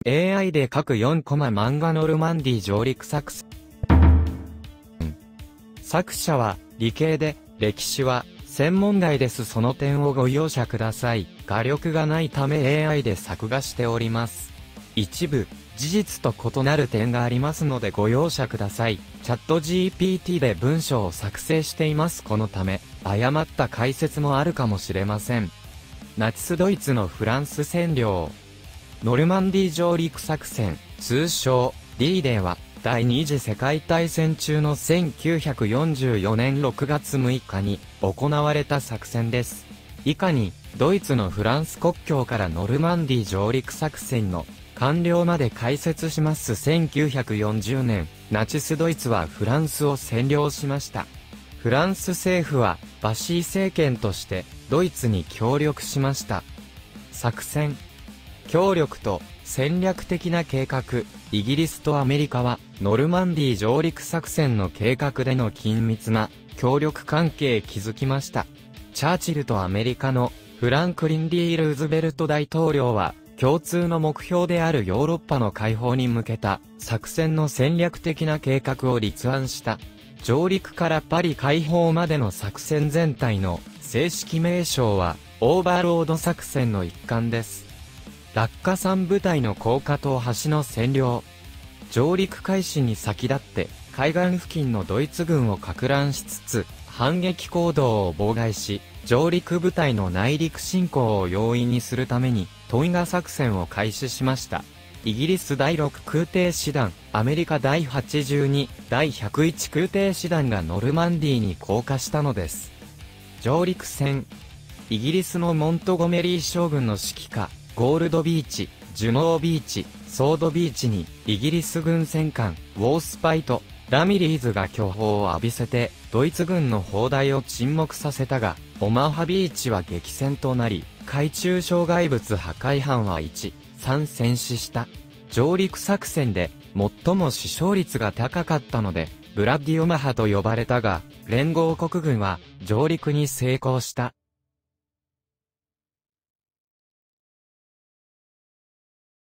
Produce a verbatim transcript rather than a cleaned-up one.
エーアイ で書くよんコマ漫画ノルマンディー上陸作戦。作者は理系で、歴史は専門外です。その点をご容赦ください。画力がないため エーアイ で作画しております。一部、事実と異なる点がありますのでご容赦ください。チャット ジーピーティー で文章を作成しています。このため、誤った解説もあるかもしれません。ナチスドイツのフランス占領。ノルマンディー上陸作戦、通称 D デーは、第二次世界大戦中のせんきゅうひゃくよんじゅうよねんろくがつむいかに行われた作戦です。以下に、ドイツのフランス国境からノルマンディー上陸作戦の完了まで解説します。せんきゅうひゃくよんじゅうねん、ナチスドイツはフランスを占領しました。フランス政府は、バシー政権として、ドイツに協力しました。作戦。協力と戦略的な計画。イギリスとアメリカは、ノルマンディー上陸作戦の計画での緊密な協力関係築きました。チャーチルとアメリカのフランクリン・ディ・ルーズベルト大統領は、共通の目標であるヨーロッパの解放に向けた作戦の戦略的な計画を立案した。上陸からパリ解放までの作戦全体の正式名称は、オーバーロード作戦の一環です。落下さん部隊の高架と橋の占領。上陸開始に先立って、海岸付近のドイツ軍を撹乱しつつ、反撃行動を妨害し、上陸部隊の内陸侵攻を容易にするために、トンガ作戦を開始しました。イギリスだいろく空挺師団、アメリカだいはちじゅうに、だいひゃくいち空挺師団がノルマンディーに降下したのです。上陸戦。イギリスのモントゴメリー将軍の指揮下、ゴールドビーチ、ジュノービーチ、ソードビーチに、イギリス軍戦艦、ウォースパイト、ラミリーズが巨砲を浴びせて、ドイツ軍の砲台を沈黙させたが、オマハビーチは激戦となり、海中障害物破壊班はいち、さん戦死した。上陸作戦で、最も死傷率が高かったので、ブラッディオマハと呼ばれたが、連合国軍は、上陸に成功した。